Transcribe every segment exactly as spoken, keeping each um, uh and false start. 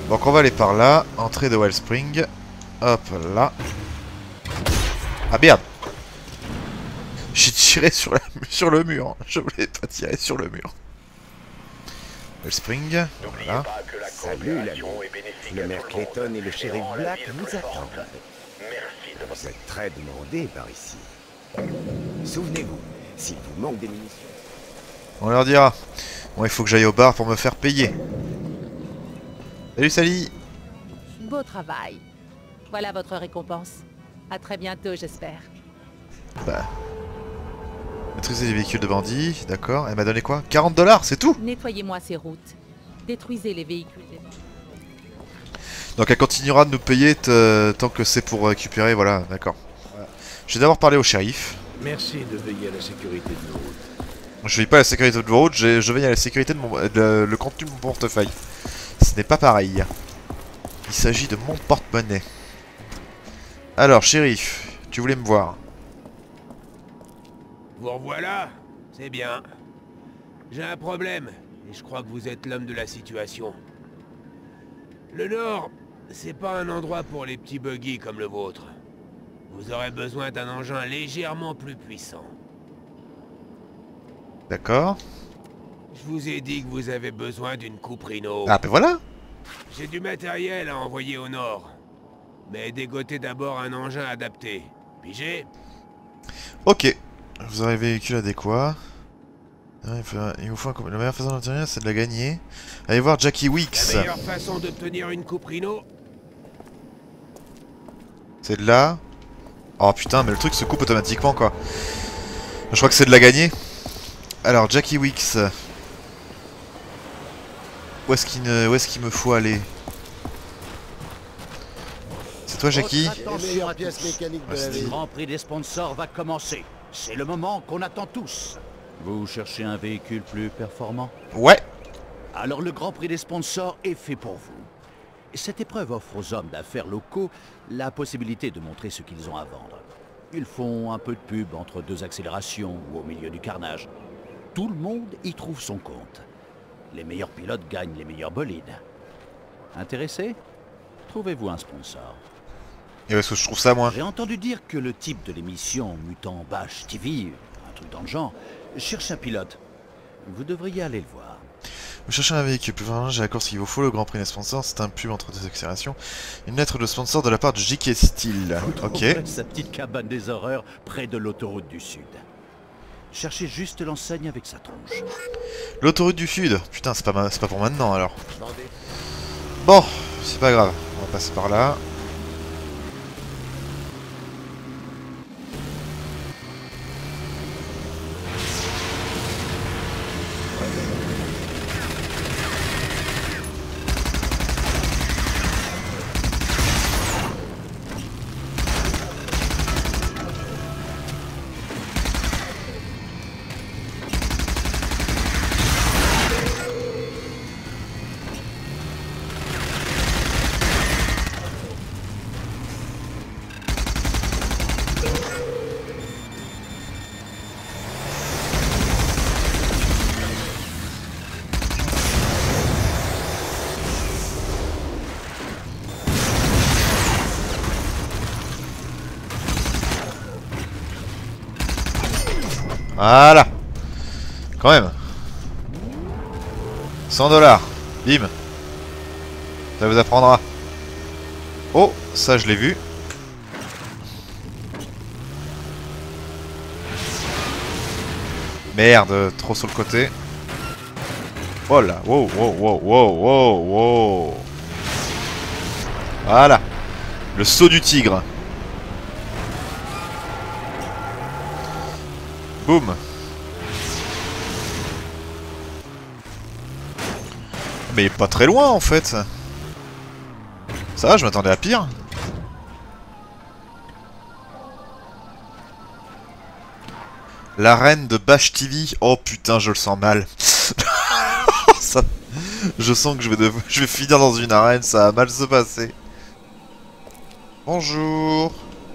Donc on va aller par là. Entrée de Wellspring. Hop là. Ah merde. J'ai tiré sur, la, sur le mur. Je voulais pas tirer sur le mur. Wellspring. Voilà. Salut l'ami. Le maire Clayton et le shérif Black vous attendent. Vous êtes très demandé par ici. Souvenez-vous, s'il vous manque des munitions... On leur dira. Bon, il faut que j'aille au bar pour me faire payer. Salut Sally. Beau travail. Voilà votre récompense. À très bientôt, j'espère. Bah. Maîtriser les véhicules de bandits, d'accord. Elle m'a donné quoi? quarante dollars, c'est tout? Nettoyez-moi ces routes. Détruisez les véhicules. Donc elle continuera de nous payer tant que c'est pour récupérer, voilà, d'accord. Voilà. Je vais d'abord parler au shérif. Merci de veiller à la sécurité de nos routes. Je veille pas à la sécurité de vos routes, je, je veille à la sécurité de, mon, de le contenu de mon portefeuille. Ce n'est pas pareil. Il s'agit de mon porte-monnaie. Alors, shérif, tu voulais me voir. Vous revoilà? C'est bien. J'ai un problème, et je crois que vous êtes l'homme de la situation. Le Nord, c'est pas un endroit pour les petits buggy comme le vôtre. Vous aurez besoin d'un engin légèrement plus puissant. D'accord. Je vous ai dit que vous avez besoin d'une Cuprino. Ah ben voilà. J'ai du matériel à envoyer au Nord. Mais dégotez d'abord un engin adapté. Pigé? Ok. Vous aurez véhicule adéquat. Il, faut, il vous faut un... La meilleure façon d'obtenir, c'est de la gagner. Allez voir Jackie Weeks. La meilleure façon d'obtenir une Cuprino? C'est de là. Oh putain, mais le truc se coupe automatiquement quoi. Je crois que c'est de la gagner. Alors, Jackie Weeks. Où est-ce qu'il ne... est qu'il me faut aller? C'est toi, Jackie? Attention à pièces mécaniques de la Le ville. Grand Prix des sponsors va commencer. C'est le moment qu'on attend tous. Vous cherchez un véhicule plus performant? Ouais. Alors le Grand Prix des sponsors est fait pour vous. Cette épreuve offre aux hommes d'affaires locaux la possibilité de montrer ce qu'ils ont à vendre. Ils font un peu de pub entre deux accélérations ou au milieu du carnage. Tout le monde y trouve son compte. Les meilleurs pilotes gagnent les meilleurs bolides. Intéressé? Trouvez-vous un sponsor. Et où est-ce que je trouve ça, moi? J'ai entendu dire que le type de l'émission Mutant Bash T V, un truc dans le genre, cherche un pilote. Vous devriez aller le voir. Vous cherchez un véhicule plus vraiment, j'ai la course qu'il vous faut, le Grand Prix des sponsors, c'est un pub entre deux accélérations. Une lettre de sponsor de la part de J K Steel. Ok. Trouverez sa petite cabane des horreurs près de l'autoroute du Sud. Cherchez juste l'enseigne avec sa tronche. L'autoroute du Sud. Putain, c'est pas, ma... pas pour maintenant alors. Bon, c'est pas grave. On va passer par là. Voilà. Quand même. cent dollars. Bim. Ça vous apprendra. Oh, ça je l'ai vu. Merde, trop sur le côté. Oh là, wow, wow, wow, wow, wow, wow. Voilà. Le saut du tigre. Boum. Mais il est pas très loin en fait. Ça va, je m'attendais à pire. L'arène de Bash T V. Oh putain, je le sens mal. Ça... Je sens que je vais, dev... je vais finir dans une arène, ça va mal se passer. Bonjour.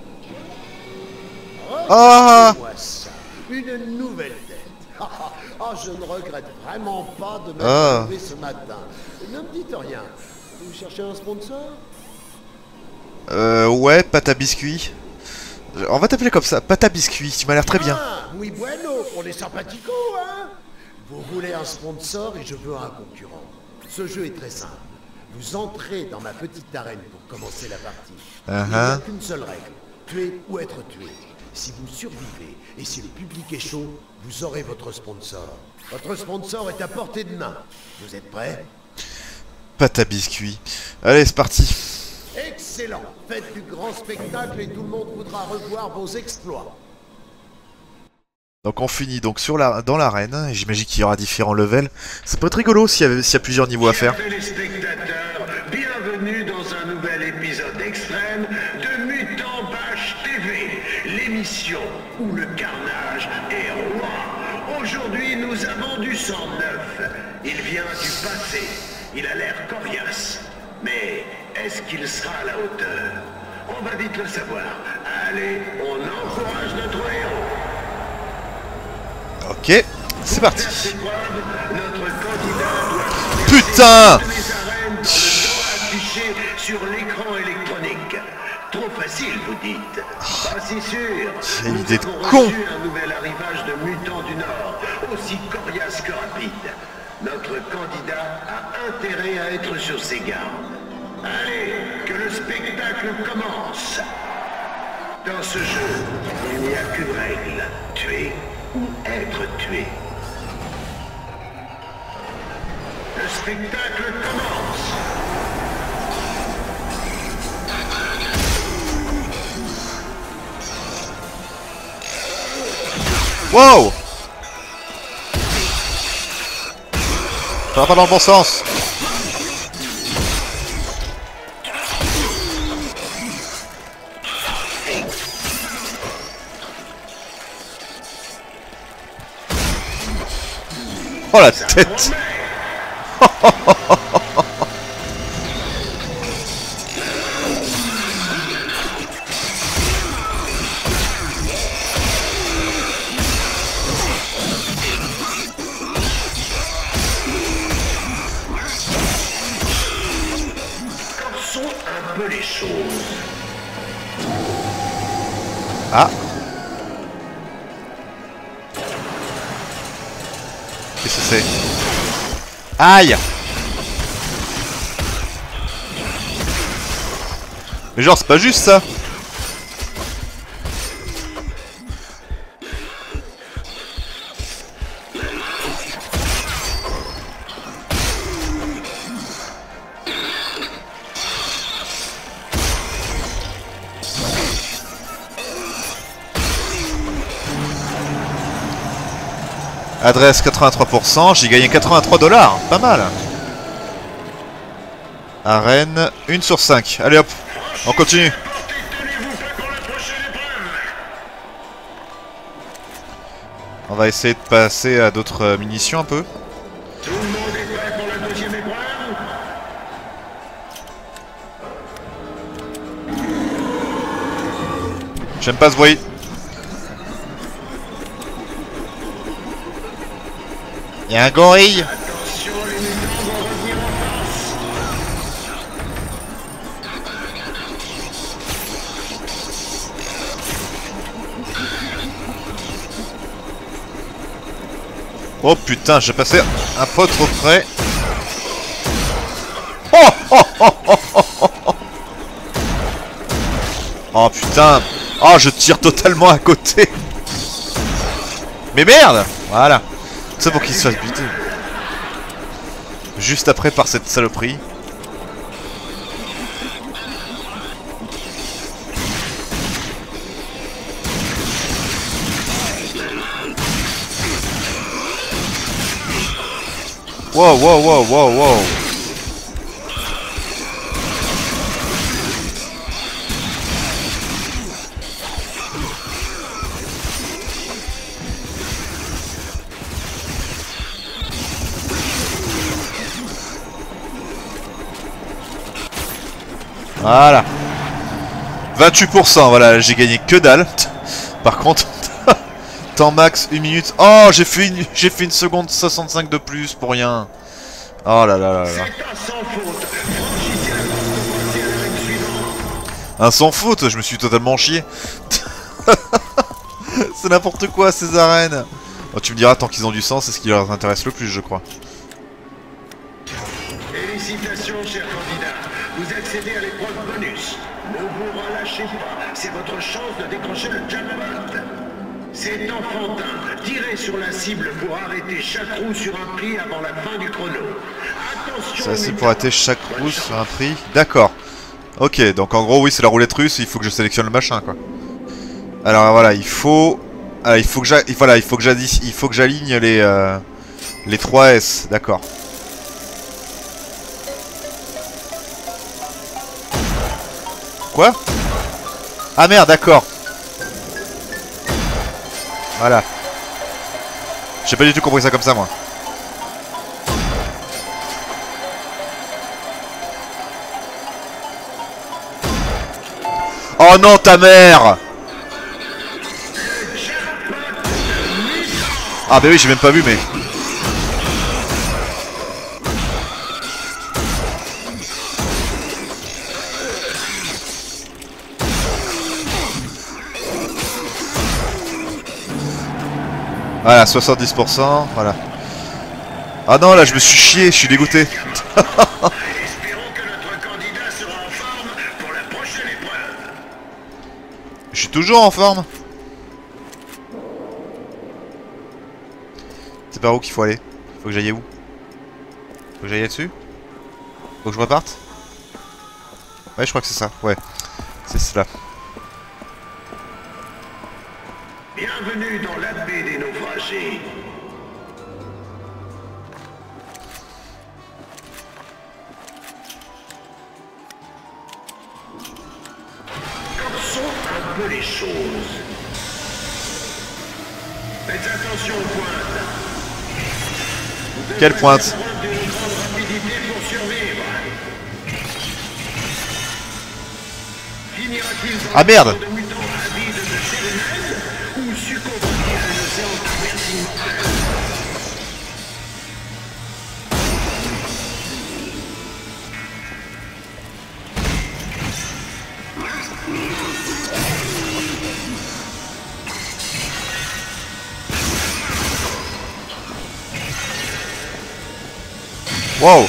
Ah, Une nouvelle tête. Ah, je ne regrette vraiment pas de m'être Ah. levé ce matin. Ne me dites rien. Vous cherchez un sponsor? Euh, ouais, pâte à biscuit. On va t'appeler comme ça, pâte à biscuit, tu m'as l'air très bien. Ah, oui, bueno, on est sympathico, hein? Vous voulez un sponsor et je veux un concurrent. Ce jeu est très simple. Vous entrez dans ma petite arène pour commencer la partie. Uh-huh. Il n'y a qu'une seule règle, tuer ou être tué. Si vous survivez et si le public est chaud, vous aurez votre sponsor. Votre sponsor est à portée de main. Vous êtes prêts? Pâte à biscuit. Allez, c'est parti. Excellent. Faites du grand spectacle et tout le monde voudra revoir vos exploits. Donc on finit donc sur la, dans l'arène. J'imagine qu'il y aura différents levels. Ça peut être rigolo s'il y, s'il y a plusieurs niveaux à faire. Chers téléspectateurs, bienvenue dans un nouvel épisode extrême de Mutant Bash T V, l'émission où le carnage est roi. Aujourd'hui, nous avons du sang neuf. Il vient du passé. Il a l'air coriace. Mais est-ce qu'il sera à la hauteur? On va vite le savoir. Allez, on encourage notre héros. Ok, c'est parti. Notre candidat doit Putain! les arènes dans le temps affiché sur l'écran électronique. Trop facile, vous dites. Pas si sûr. C'est une Nous idée de avons con. reçu un nouvel arrivage de mutants du Nord, aussi coriace que rapide. Notre candidat a intérêt à être sur ses gardes. Allez, que le spectacle commence. Dans ce jeu, il n'y a qu'une règle. Tuer ou être tué. Le spectacle commence. Wow! Ça va pas dans le bon sens. Oh la tête! Corsons un peu les choses. Ah! Qu'est-ce que c'est? Aïe! Mais genre c'est pas juste ça! Adresse quatre-vingt-trois pour cent, j'ai gagné quatre-vingt-trois dollars, pas mal. Arène, une sur cinq. Allez hop, on continue. Tenez-vous prêts pour la prochaine épreuve. On va essayer de passer à d'autres euh, munitions un peu. Tout le monde est prêt pour la deuxième épreuve. J'aime pas ce bruit. Il y a un gorille. Attention, les mutants vont revenir en force. Oh putain, j'ai passé un peu trop près. Oh, oh, oh, oh, oh, oh, oh. Oh putain. Oh, je tire totalement à côté. Mais merde. Voilà. C'est pour qu'il se fasse buter. Juste après par cette saloperie. Wow, wow, wow, wow, wow. Voilà. vingt-huit pour cent, voilà, j'ai gagné que dalle. Par contre, temps max une minute. Oh, j'ai fait une, j'ai fait une seconde soixante-cinq de plus pour rien. Oh là là là là. C'est un sans faute. Franchissez Un sans faute, je me suis totalement chié. C'est n'importe quoi ces arènes. Oh, tu me diras, tant qu'ils ont du sens, c'est ce qui leur intéresse le plus, je crois. Félicitations, cher candidat. Vous accédez à l'épreuve bonus. Ne vous relâchez pas. C'est votre chance de décrocher le jackpot. C'est enfantin. Tirez sur la cible pour arrêter chaque roue sur un prix avant la fin du chrono. Attention. Ça, c'est pour arrêter chaque roue sur un prix. D'accord. Ok, donc en gros, oui, c'est la roulette russe. Il faut que je sélectionne le machin, quoi. Alors voilà, il faut. Alors, il faut que j'aligne. Voilà, il faut que j'aligne. Il faut que j'aligne les euh... les trois S. D'accord. Quoi? Ah merde, d'accord. Voilà. J'ai pas du tout compris ça comme ça, moi. Oh non, ta mère! Ah bah oui, j'ai même pas vu, mais... Voilà, soixante-dix pour cent, voilà. Ah non, là, je me suis chié, je suis dégoûté. Espérons que notre candidat sera en forme pour la prochaine épreuve. Je suis toujours en forme. C'est par où qu'il faut aller? Faut que j'aille où? Faut que j'aille là-dessus? Faut que je reparte? Ouais, je crois que c'est ça, ouais. C'est cela. Bienvenue dans la baie des naufragés. Corsons un peu les choses. Faites attention aux pointes. Vous Quelle devrez pointe? faire preuve d'une grande rapidité pour survivre. Finira-t-il dans Ah merde! de mutants avides de chair humaine ou succombera-t-il à une séance d'avertissement? Wow!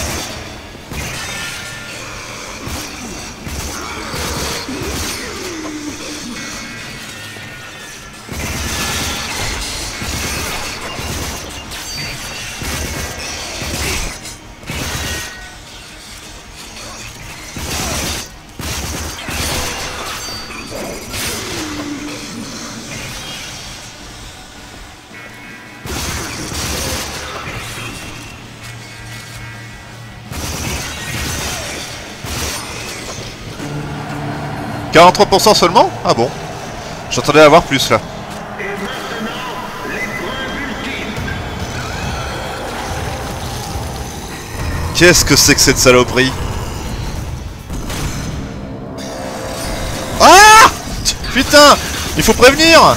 quarante-trois pour cent seulement? Ah bon. J'entendais avoir plus là. Et maintenant, l'épreuve ultime. Qu'est-ce que c'est que cette saloperie? Ah! Putain! Il faut prévenir!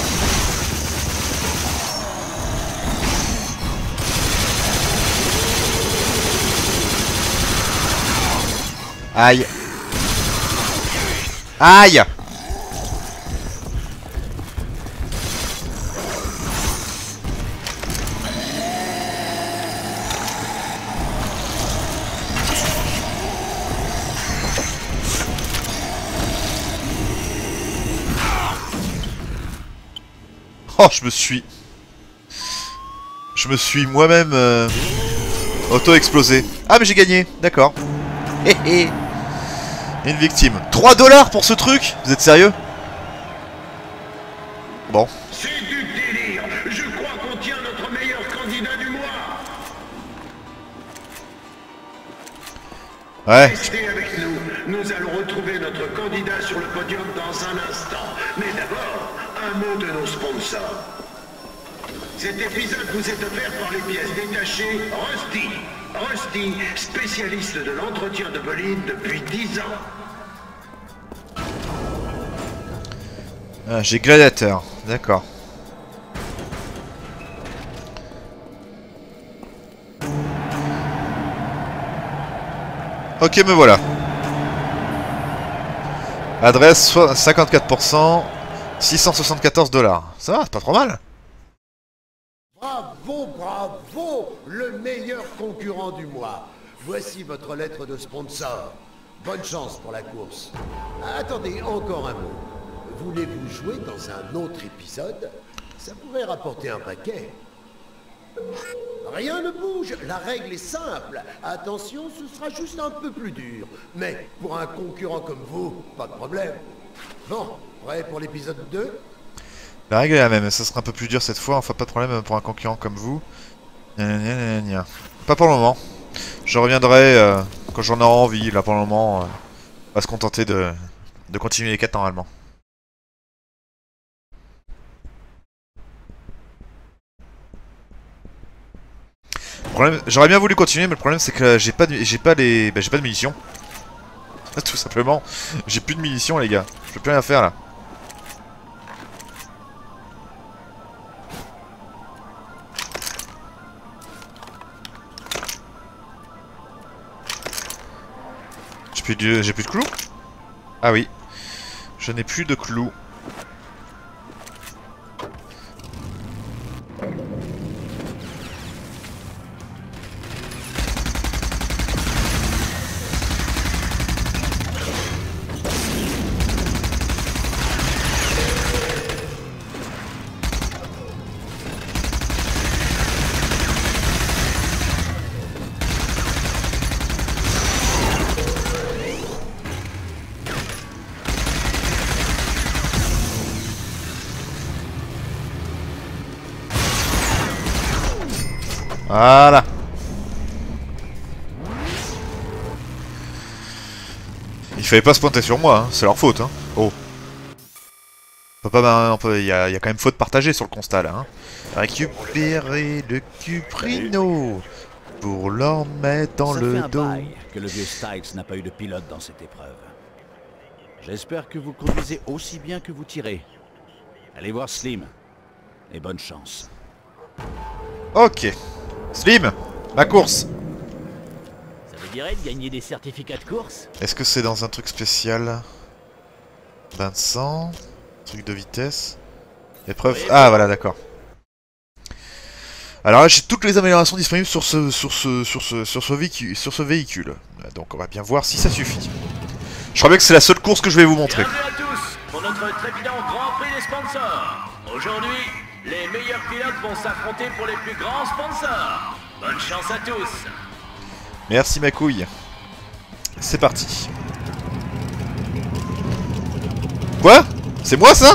Aïe! Aïe! Oh, je me suis... Je me suis moi-même... Euh... auto-explosé. Ah, mais j'ai gagné, d'accord. Hé hé. Une victime. trois dollars pour ce truc? Vous êtes sérieux? Bon. C'est du délire. Je crois qu'on tient notre meilleur candidat du mois. Ouais. Restez avec nous. Nous allons retrouver notre candidat sur le podium dans un instant. Mais d'abord, un mot de nos sponsors. Cet épisode vous est offert par les pièces détachées Rusty. Rusty, spécialiste de l'entretien de bolide depuis dix ans. Ah, j'ai Gladiateur, d'accord. Ok, me voilà. Adresse cinquante-quatre pour cent, six cent soixante-quatorze dollars. Ça va, c'est pas trop mal. Bravo, bravo, le meilleur concurrent du mois. Voici votre lettre de sponsor. Bonne chance pour la course. Attendez, encore un mot. Voulez-vous jouer dans un autre épisode? Ça pourrait rapporter un paquet. Rien ne bouge, la règle est simple. Attention, ce sera juste un peu plus dur. Mais pour un concurrent comme vous, pas de problème. Bon, prêt pour l'épisode deux? La règle est la même, ça sera un peu plus dur cette fois, enfin pas de problème pour un concurrent comme vous. Gna gna gna gna. Pas pour le moment. Je reviendrai euh, quand j'en aurai envie, là pour le moment, euh, on va se contenter de, de continuer les quêtes normalement. J'aurais bien voulu continuer, mais le problème c'est que j'ai pas, j'ai pas les, bah, j'ai pas de munitions. Tout simplement, j'ai plus de munitions les gars, je peux plus rien faire là. J'ai plus de, j'ai plus de clous. Ah oui, je n'ai plus de clous. Voilà. Il fallait pas se pointer sur moi, hein. C'est leur faute. Hein. Oh. On peut pas, ben, on peut, y a, y a quand même faute partagée sur le constat là. Hein. Récupérer le cuprino pour l'en mettre dans Ça le fait un dos. bail que le vieux Styles n'a pas eu de pilote dans cette épreuve. J'espère que vous conduisez aussi bien que vous tirez. Allez voir Slim. Et bonne chance. Ok. Slim, ma course. Ça vous dirait de gagner des certificats de course? Est-ce que c'est dans un truc spécial? Bain de sang. Truc de vitesse. Épreuve. Ah voilà, d'accord. Alors là, j'ai toutes les améliorations disponibles sur ce, sur ce, sur ce, sur ce véhicule, sur ce véhicule. Donc on va bien voir si ça suffit. Je crois bien que c'est la seule course que je vais vous montrer. Bienvenue à tous pour notre trépidant Grand Prix des sponsors. Aujourd'hui, les meilleurs pilotes vont s'affronter pour les plus grands sponsors. Bonne chance à tous. Merci ma couille. C'est parti. Quoi? C'est moi ça?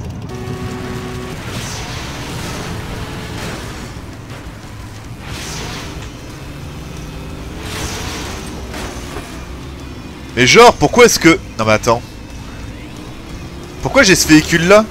Mais genre, pourquoi est-ce que... Non mais attends. Pourquoi j'ai ce véhicule là?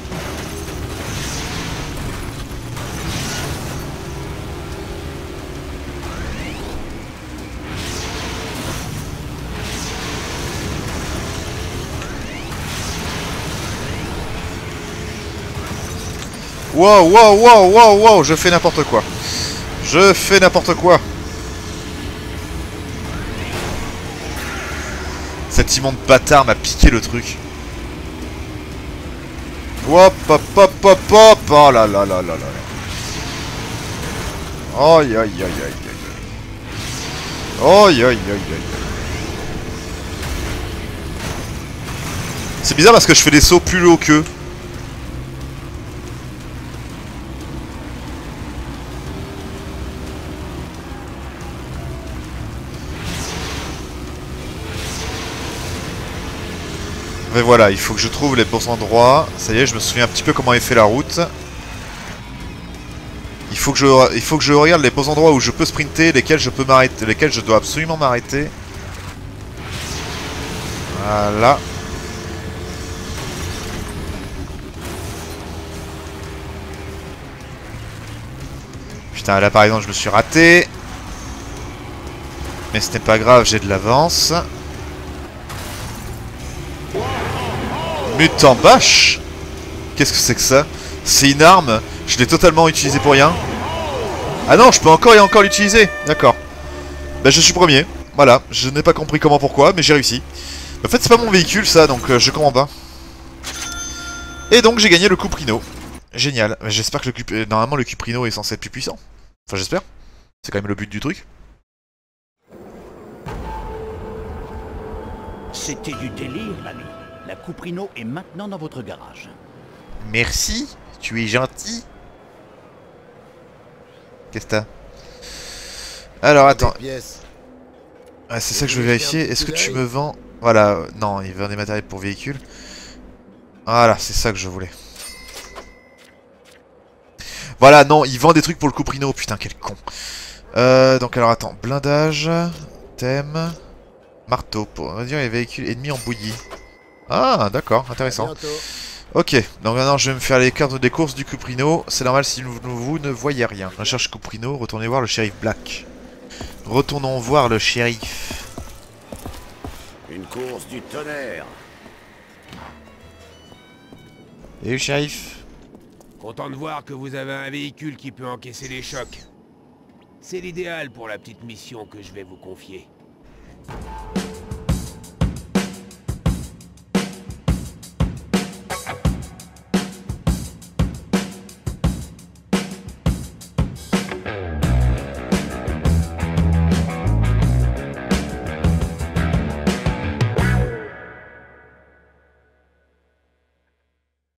Wow, wow, wow, wow, wow, je fais n'importe quoi. Je fais n'importe quoi. Cet immonde bâtard m'a piqué le truc. Hop, hop, hop, hop, hop. Oh là là là là là. Aïe, aïe, aïe, aïe, aïe. Aïe, aïe, aïe, aïe. C'est bizarre parce que je fais des sauts plus haut qu'eux. Mais voilà, il faut que je trouve les bons endroits. Ça y est, je me souviens un petit peu comment est fait la route. Il faut que je, il faut que je regarde les bons endroits où je peux sprinter, lesquels je peux m'arrêter, lesquels je dois absolument m'arrêter. Voilà. Putain, là par exemple, je me suis raté. Mais ce n'est pas grave, j'ai de l'avance. Mutant Bash? Qu'est-ce que c'est que ça? C'est une arme? Je l'ai totalement utilisée pour rien. Ah non, je peux encore et encore l'utiliser. D'accord. Bah je suis premier. Voilà, je n'ai pas compris comment pourquoi, mais j'ai réussi. En fait, c'est pas mon véhicule, ça, donc euh, je comprends pas. Et donc, j'ai gagné le Cuprino. Génial. J'espère que le Cup... Normalement, le Cuprino est censé être plus puissant. Enfin, j'espère. C'est quand même le but du truc. C'était du délire, l'ami. La Cuprino est maintenant dans votre garage. Merci. Tu es gentil. Qu'est-ce que t'as? Alors, attends. Ah, c'est ça que je veux vérifier. Est-ce que tu me vends... Voilà, non, il vend des matériels pour véhicules. Voilà, c'est ça que je voulais. Voilà, non, il vend des trucs pour le Cuprino. Putain, quel con. Euh, donc alors, attends. Blindage, thème, marteau. Pour on va dire les véhicules ennemis en bouillie. Ah, d'accord, intéressant. Ok, donc maintenant je vais me faire les cartes des courses du Cuprino. C'est normal si vous, vous ne voyez rien. Recherche Cuprino, retournez voir le shérif Black. Retournons voir le shérif. Une course du tonnerre. Et le shérif? Content de voir que vous avez un véhicule qui peut encaisser les chocs. C'est l'idéal pour la petite mission que je vais vous confier.